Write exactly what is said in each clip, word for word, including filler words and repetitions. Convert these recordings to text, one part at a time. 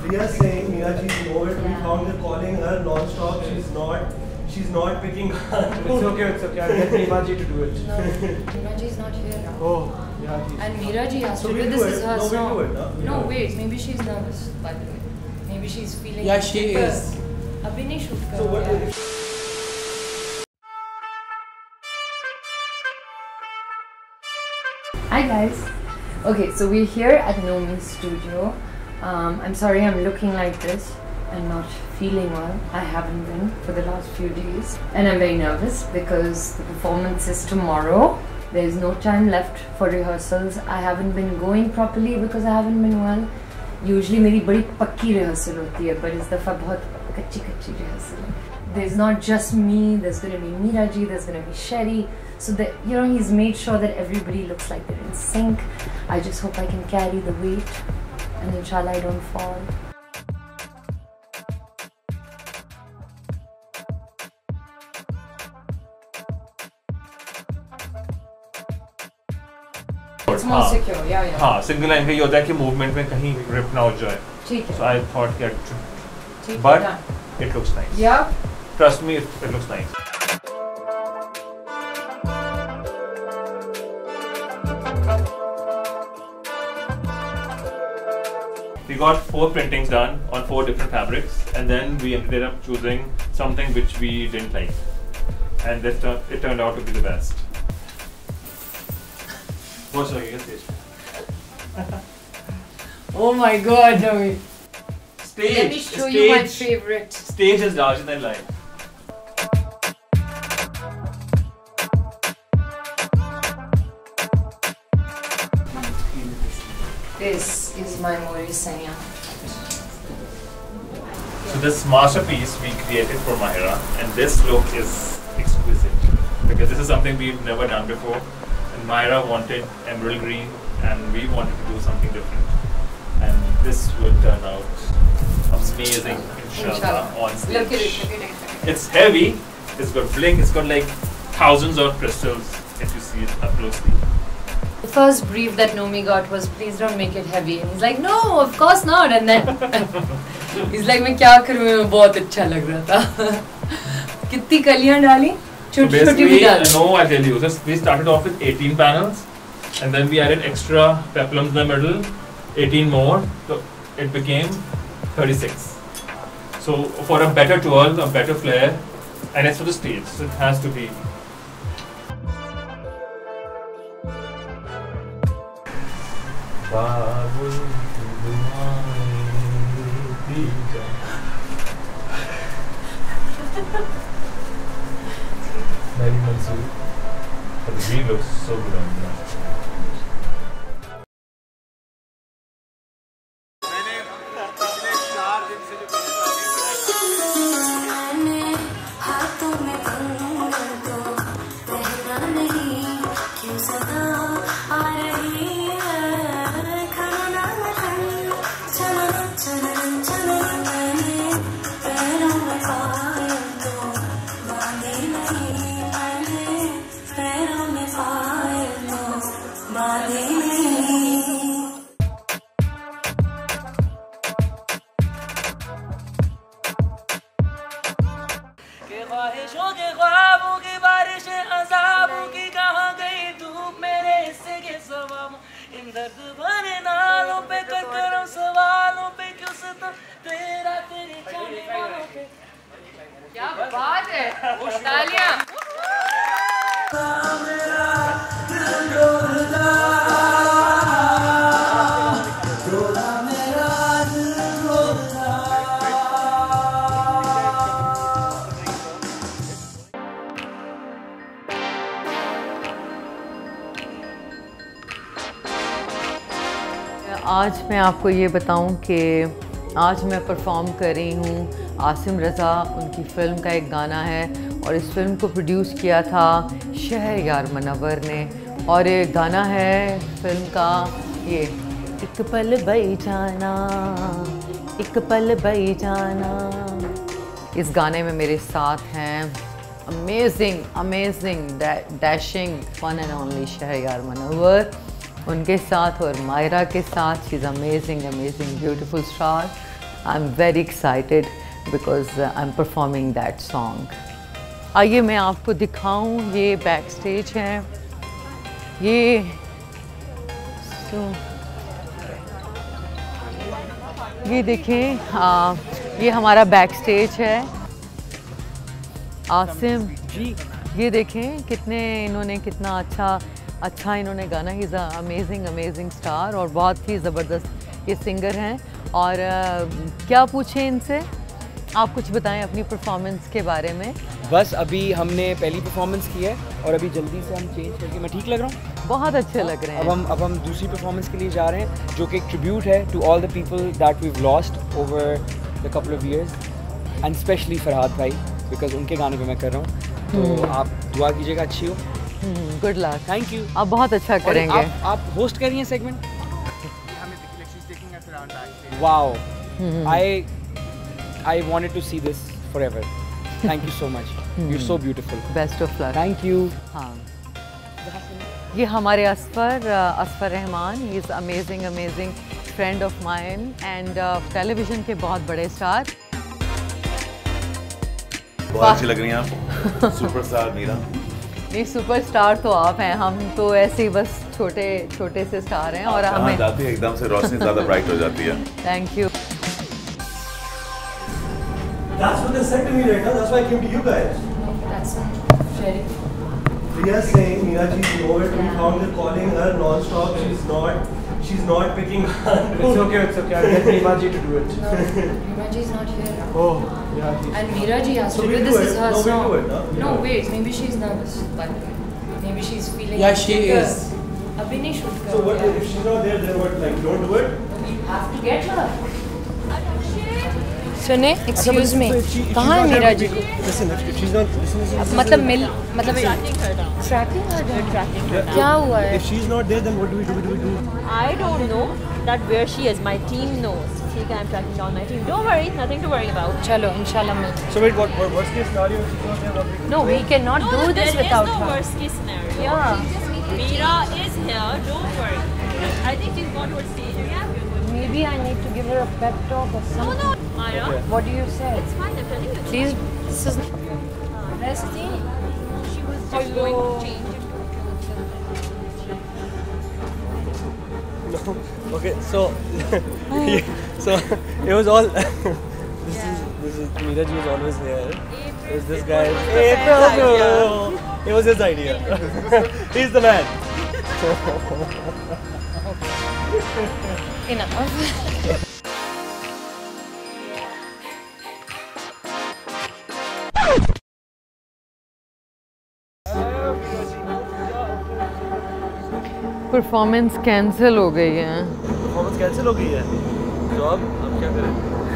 We are saying Meeraji is nowhere to be found. We're calling her non-stop. She's not. She's not picking up. It's okay, it's okay. I'll get Meeraji to do it. No, Meeraji is not here now. Oh, yeah. He's... And Meeraji has So to we'll do do this it. is her No, we'll song. do it, huh? No, Yeah. wait. Maybe she's nervous. By the way, maybe she's feeling. Yeah, she is. अभी नहीं shoot कर So what? रहा है. Hi guys. Okay, so we're here at Nomi's studio. Um, I'm sorry I'm looking like this and not feeling well. I haven't been for the last few days, and I'm very nervous because the performance is tomorrow. There's no time left for rehearsals. I haven't been going properly because I haven't been well. Usually मेरी बड़ी पक्की rehearsal होती है, but इस दफ़ा बहुत कच्ची कच्ची rehearsal है. There's not just me. There's going to be Meeraji. There's going to be Sherry. So that, you know, he's made sure that everybody looks like they're in sync. I just hope I can carry the weight, and inshallah I don't fall. It's more secure, yeah, yeah. हाँ, single line का ये होता है कि movement में कहीं grip ना हो जाए. ठीक है. So I thought that, ठीक है, but done. it looks nice. Yeah. Trust me, it, it looks nice. We got four printings done on four different fabrics, and then we ended up choosing something which we didn't like, and this tur it turned out to be the best. What's your stage? Oh my God, no. Stage. Let me show stage, you my favorite. Stage is larger than life. This is my Maurice Sanya. So this masterpiece we created for Mahira, and this look is exquisite because this is something we've never done before, and Mahira wanted emerald green and we wanted to do something different, and this will turn out amazing inshallah, Inshallah. on stage. Look at it, look at it. It's heavy, it's got blink, it's got like thousands of crystals if you see it up closely. The first brief that Nomi got was, please don't make it heavy. And he's like, no, of course not. And then he's like, मैं क्या करूँ, मैं बहुत अच्छा लग रहा था. कितनी कलियाँ डाली? छोटी छोटी भी डाली. No, I'll tell you. This, we started off with eighteen panels, and then we added extra peplums in the middle, eighteen more, so it became thirty-six. So for a better twirl, a better flair, and it's for the stage, so it has to be. Mary Mansoor. But the green looks so good on that. ख्वाहिशों के ख्वाबों की बारिश अज़ाबों की कहाँ गई धूप मेरे हिस्से के सवाब इन दर्द भरे नालों पे कर करो सवालों पे क्यों सता तेरा तेरे जाने वालों पे. क्या बात है. तालियां. आज मैं आपको ये बताऊं कि आज मैं परफॉर्म कर रही हूँ आसिम रज़ा, उनकी फ़िल्म का एक गाना है और इस फिल्म को प्रोड्यूस किया था शहरयार मनव्वर ने और ये गाना है फिल्म का ये एक पल बई जाना एक पल बई जाना. इस गाने में मेरे साथ हैं amazing amazing dashing one and only Shahryar Munawar, उनके साथ और मायरा के साथ. She is amazing amazing beautiful star. I'm very excited because uh, I'm performing that song. आइए मैं आपको दिखाऊं, ये बैक स्टेज है, ये so, ये देखें, आ, ये हमारा बैक स्टेज है। आसिम जी, ये देखें कितने इन्होंने कितना अच्छा अच्छा इन्होंने गाना, he is a amazing amazing star और बहुत ही ज़बरदस्त ये सिंगर हैं। और आ, क्या पूछें इनसे, आप कुछ बताएं अपनी परफॉर्मेंस के बारे में। बस अभी हमने पहली परफॉर्मेंस की है और अभी जल्दी से हम चेंज करके, मैं ठीक लग रहा हूँ? बहुत अच्छे लग रहे हैं। अब हम अब हम दूसरी परफॉर्मेंस के लिए जा रहे हैं जो कि एक ट्रिब्यूट है to all the people that we've lost over the couple of years and specially Farhad भाई, बिकॉज उनके गाने पे मैं कर रहा हूँ। तो आप दुआ कीजिएगा अच्छी हो। Good luck. Thank you. आप बहुत अच्छा करेंगे। आप, आप होस्ट कर रही हैं segment? Wow, I I wanted to see this forever. Thank you so much, you are so beautiful. Best of luck. Thank you. हाँ, ये हमारे Asfar Asfar Rahman, he is amazing amazing friend of mine and television के बहुत बड़े star. बहुत अच्छी लग रही हैं आप। सुपरस्टार मीरा। नहीं, सुपरस्टार तो आप हैं, हम तो ऐसे ही बस छोटे छोटे से स्टार हैं। और हमें जाती है एकदम से रोशनी ज़्यादा ब्राइट हो जाती है। Thank you. That's what they said to me right now. That's why I came to you guys. That's very. They are saying Meera ji is nowhere to be found. They're calling her non-stop. She's not. She's not picking up. It's okay, it's okay. I'll get Reema ji to do it. No, Reema ji is not here. Oh, yeah. He's And Meera ji has So to do we'll this. do Is it. her No, we'll song. do it, huh? No, Yeah. wait. Maybe she's nervous. But maybe she's feeling. Yeah, she insecure. is. अभी नहीं shoot So what करो. if she's not there? Then what? Like don't do it. We have to get her. सुने, excuse me. कहाँ है Meera ji? Listen, if she's not, listen, listen, मतलब मिल मतलब tracking her down. Tracking her down. Tracking her down. क्या हुआ है? If she's not there, then what do we do? What do we do? I don't know that where she is. My team knows. ठीक है, I'm tracking down my team. Don't worry, nothing to worry about. चलो, इंशाल्लाह मिल. So wait, what? What worst case scenario? If she's not there, what we do? No, we cannot No, do this there is without no her. worst case scenario. Yeah. Meera is here. Don't worry. I think she's gone towards stage. Yeah. Maybe I need to give her a pep talk or No, something. no, Myra. Okay. What do you say? It's fine. I'm telling you. Please, this is resting. She was just going to change into No. Okay, so so it was all. this is this is Meera ji was always here. Is this guy? April, no. It was his idea. He's the man. Enough. Performance cancel हो गई है। Performance cancel हो गई है। तो अब अब क्या करें?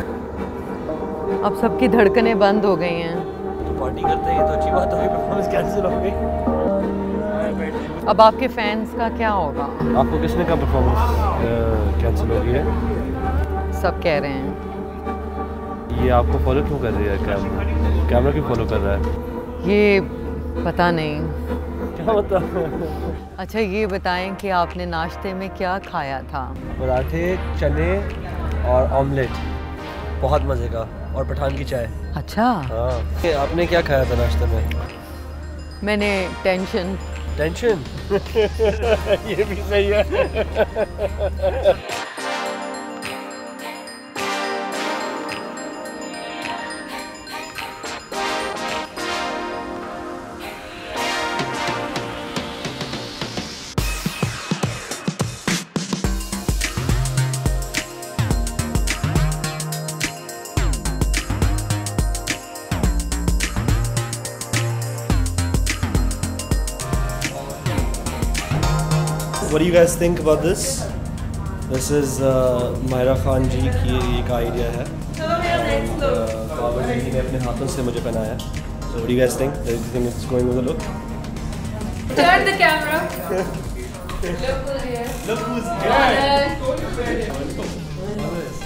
अब सबकी धड़कनें बंद हो गई हैं। तो पार्टी करते हैं, ये तो अच्छी बात है। परफॉर्मेंस कैंसिल हो गई। अब आपके फैंस का क्या होगा? आपको किसने कहा परफॉर्मेंस कैंसिल हो गई है? सब कह रहे हैं। ये आपको फॉलो क्यों कर रही है? कैमरा कैमरा क्यों फॉलो कर रहा है? ये पता नहीं। क्या बता? अच्छा, ये बताएं कि आपने नाश्ते में क्या खाया था? पराठे, चने और ऑमलेट, बहुत मज़े का, और पठान की चाय। अच्छा। हाँ। आपने क्या खाया था नाश्ते में? मैंने टेंशन। टेंशन? ये भी सही है। What do you guys think about this? This is uh, Mahira Khan ji की एक आइडिया है। And uh, बाबर जी ने अपने हाथों से मुझे पहनाया। So what do you guys think? Do you think it's going with the look? Turn the camera. Look who's here. Look who's here. Look.